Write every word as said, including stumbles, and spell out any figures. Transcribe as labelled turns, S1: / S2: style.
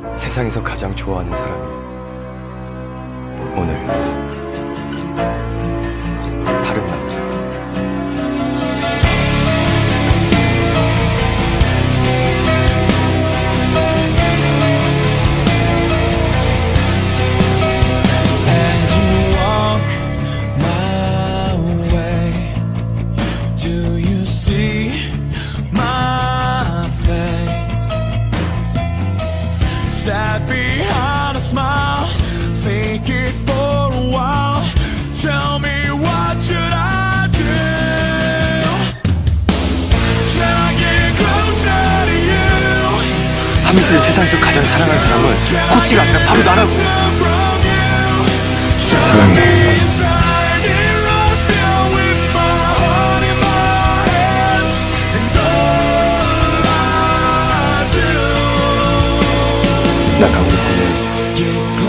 S1: 세상에서 가장 좋아하는 사람이 오늘 다른 남자.
S2: As you walk my way, do you see my face? Sat behind a smile, think it for a while. Tell me, what should I do? Should I get closer to you?
S1: 하미스를 세상에서 가장 사랑하는 사람은 코치가 아니라 바로 나라고. 사랑해. 나 강백호는